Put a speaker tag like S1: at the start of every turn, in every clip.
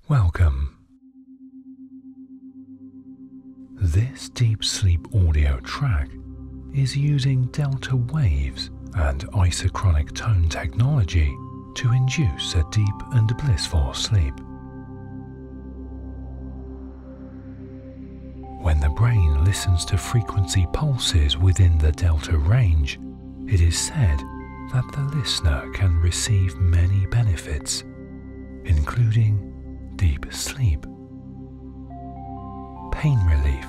S1: Welcome. This deep sleep audio track is using delta waves and isochronic tone technology to induce a deep and blissful sleep. When the brain listens to frequency pulses within the delta range, it is said that the listener can receive many benefits, including deep sleep, pain relief,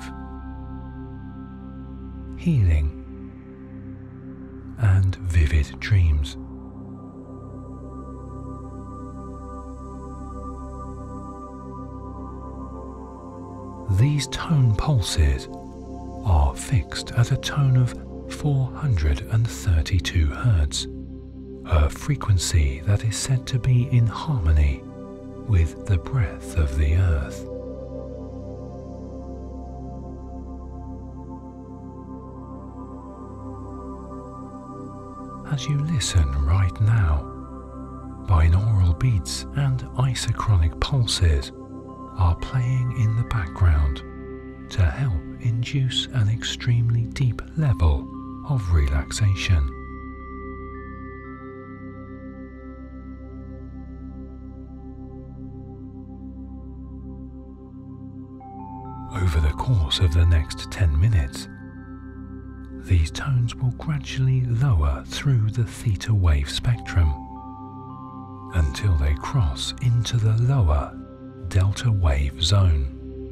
S1: healing, and vivid dreams. These tone pulses are fixed at a tone of 432 Hz, a frequency that is said to be in harmony with the breath of the earth. As you listen right now, binaural beats and isochronic pulses are playing in the background to help induce an extremely deep level of relaxation. Over the course of the next 10 minutes, these tones will gradually lower through the theta wave spectrum until they cross into the lower delta wave zone.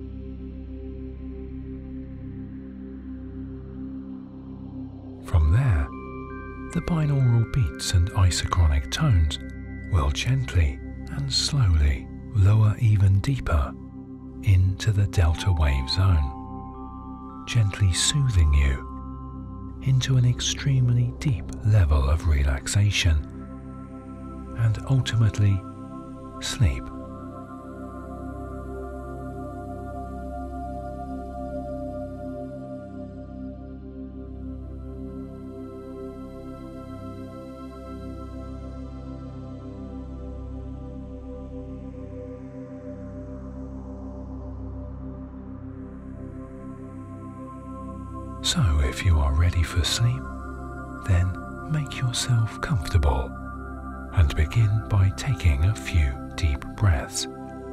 S1: From there, the binaural beats and isochronic tones will gently and slowly lower even deeper into the delta wave zone, gently soothing you into an extremely deep level of relaxation and ultimately sleep. So if you are ready for sleep, then make yourself comfortable and begin by taking a few deep breaths.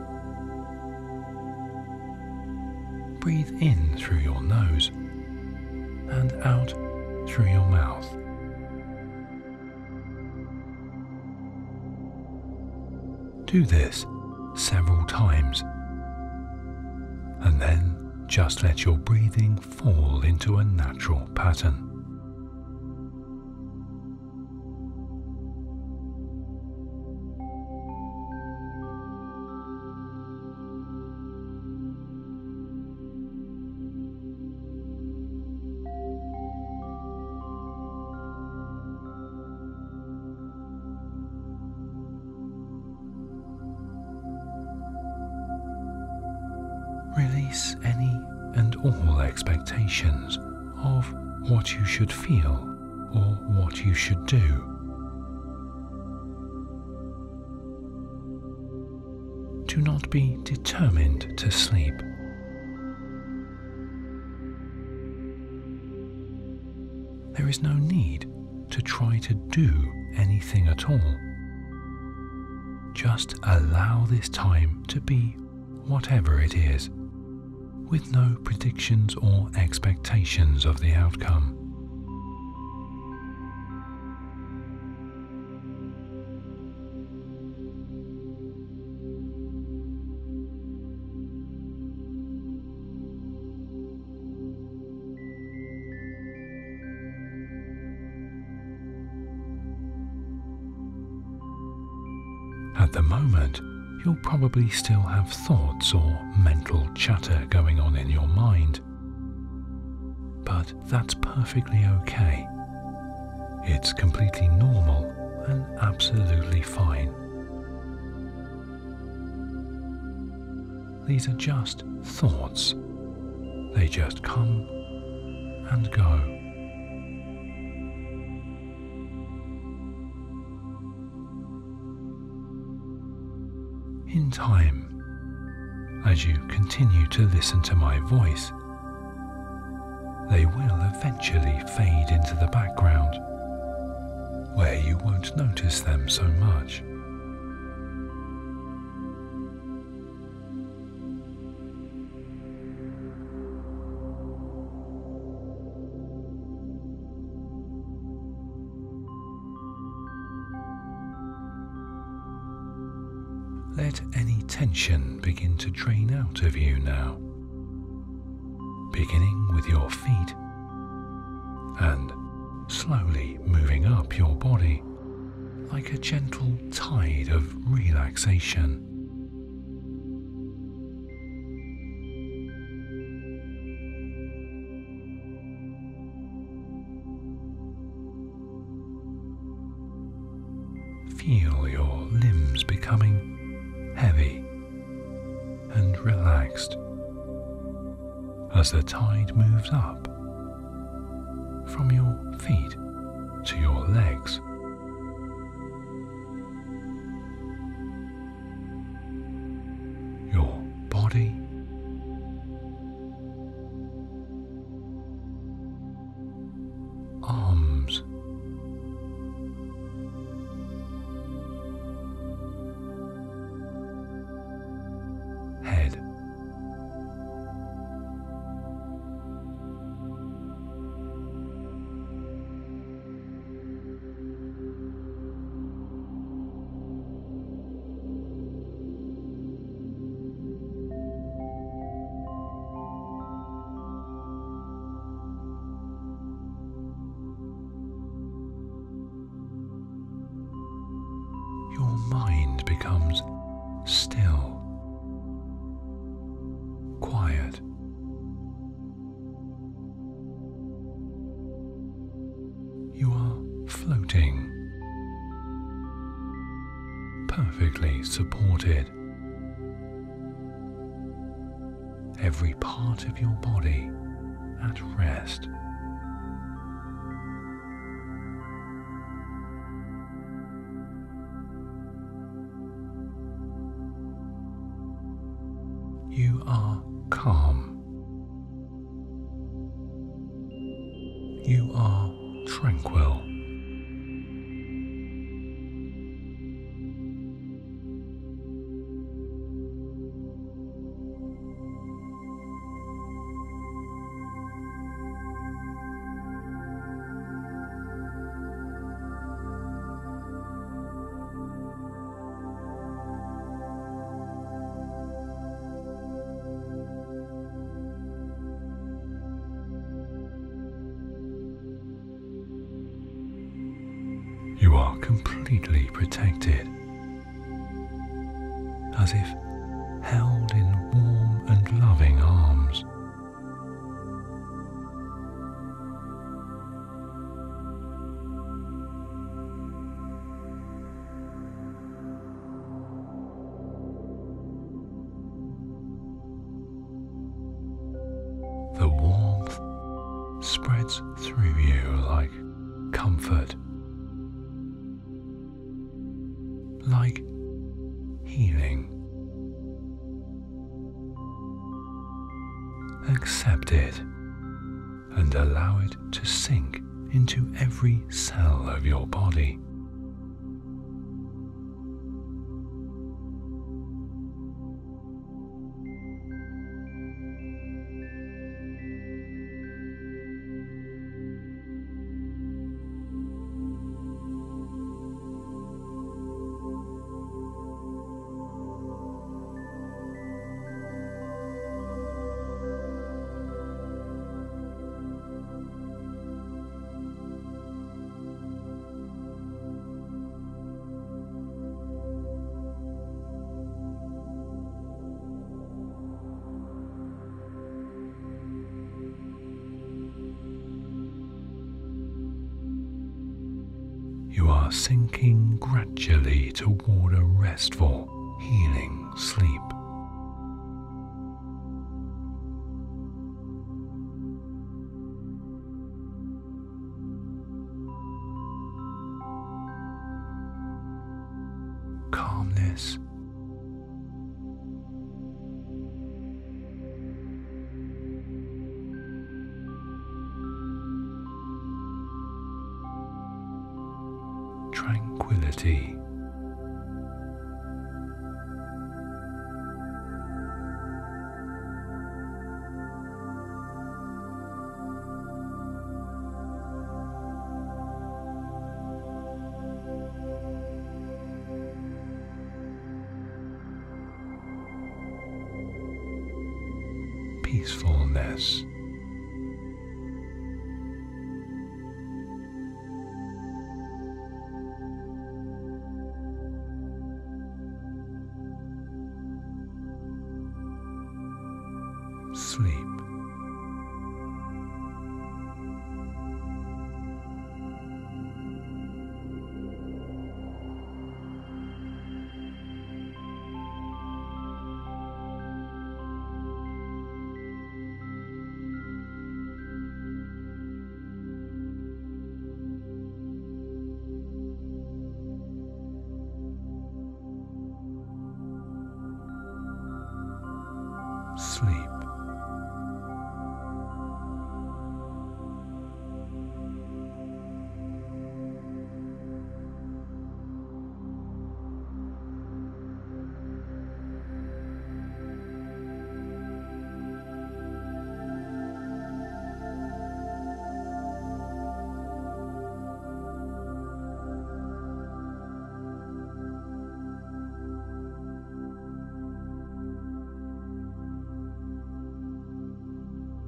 S1: Breathe in through your nose and out through your mouth. Do this several times, and then just let your breathing fall into a natural pattern. Release any and all expectations of what you should feel or what you should do. Do not be determined to sleep. There is no need to try to do anything at all. Just allow this time to be whatever it is, with no predictions or expectations of the outcome. At the moment, you'll probably still have thoughts or mental chatter going on in your mind, but that's perfectly okay. It's completely normal and absolutely fine. These are just thoughts. They just come and go. In time, As you continue to listen to my voice, they will eventually fade into the background, where you won't notice them so much. Let any tension begin to drain out of you now, beginning with your feet and slowly moving up your body like a gentle tide of relaxation. Feel your limbs becoming heavy and relaxed as the tide moves up from your feet to your legs. Your body, arms, head, your mind becomes still, quiet. You are floating, perfectly supported. Every part of your body at rest. You are calm. You are tranquil. You are completely protected, as if held in warm and loving arms. The warmth spreads through you like comfort, like healing. Accept it and allow it to sink into every cell of your body. You are sinking gradually toward a restful, healing sleep. Calmness tranquility. Peacefulness. Sleep. Sleep.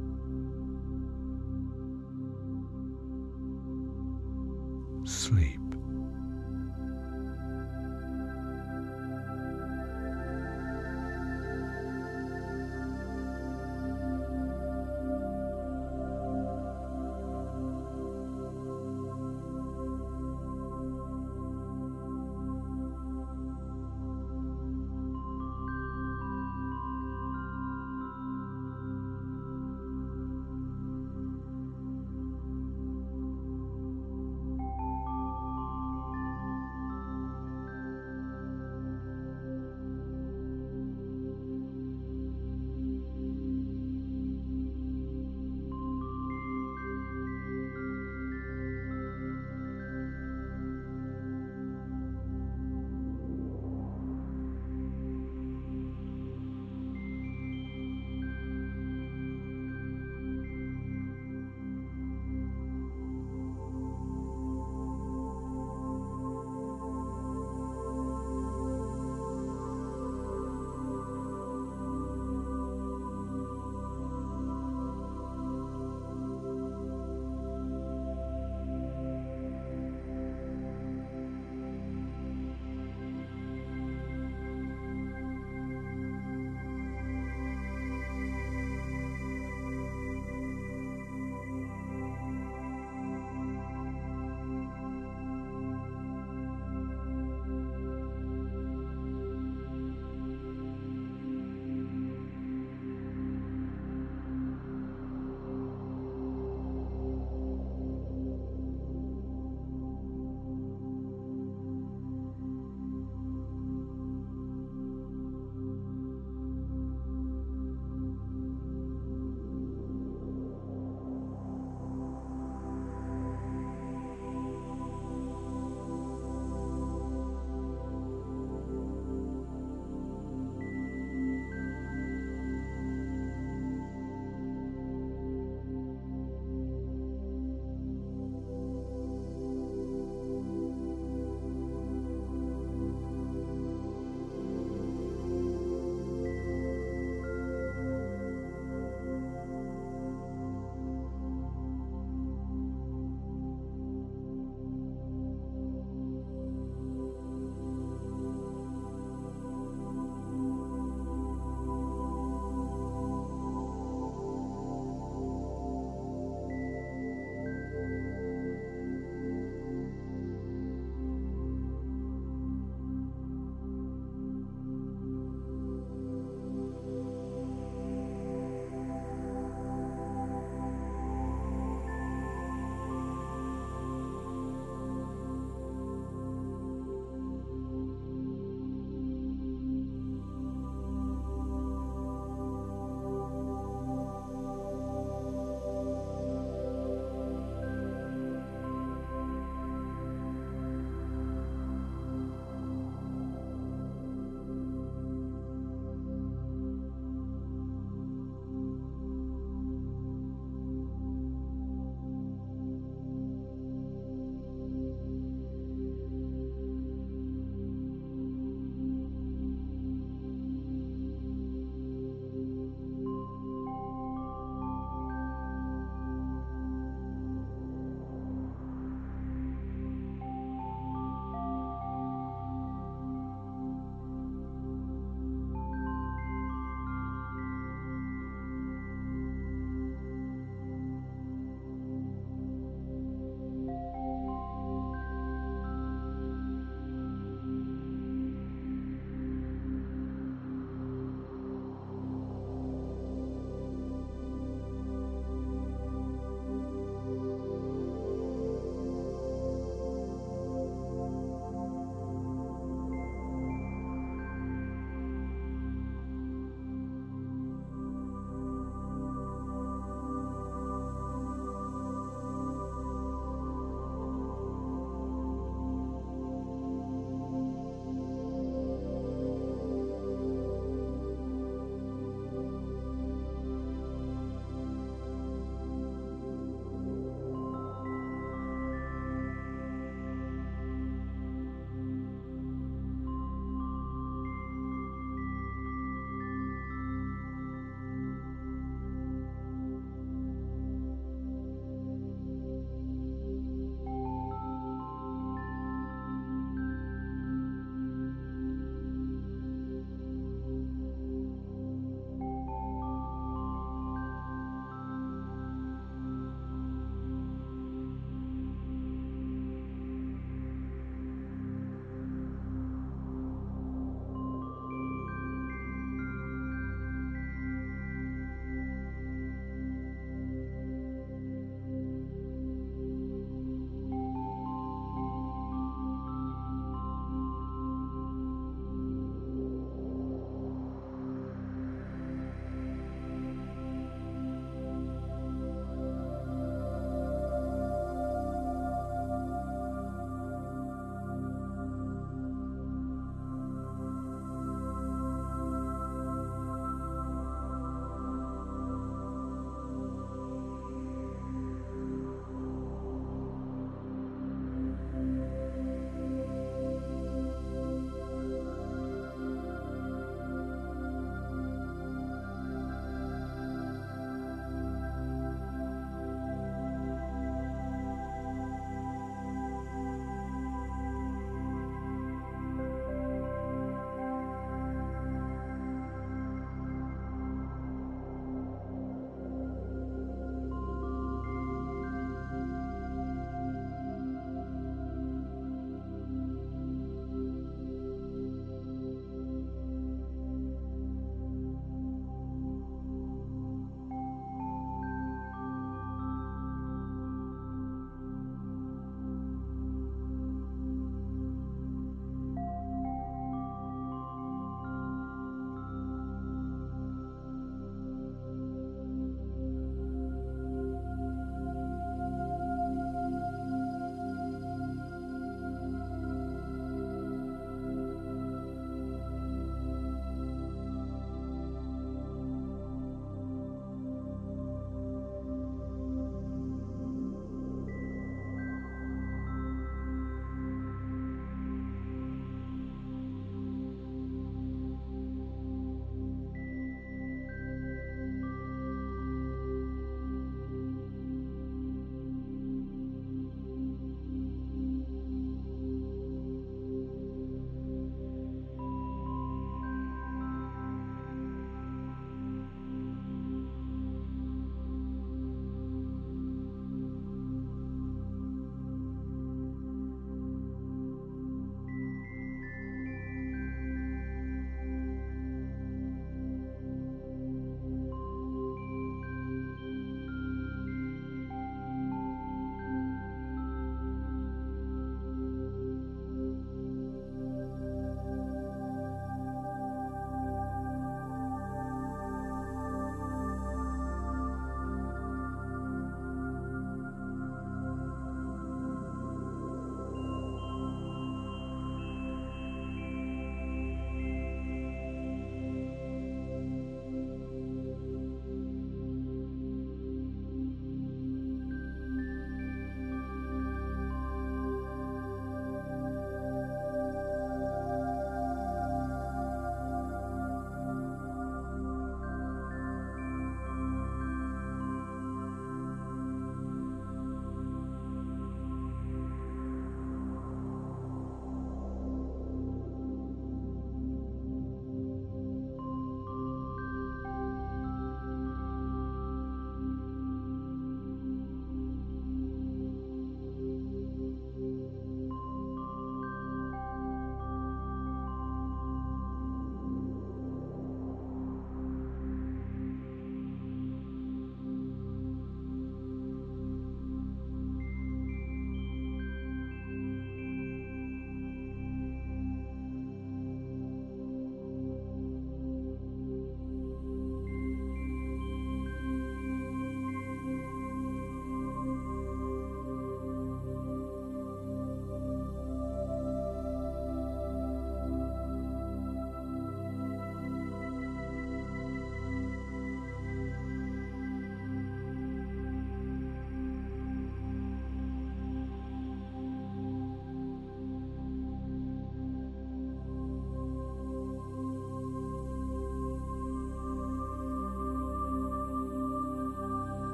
S1: Sleep.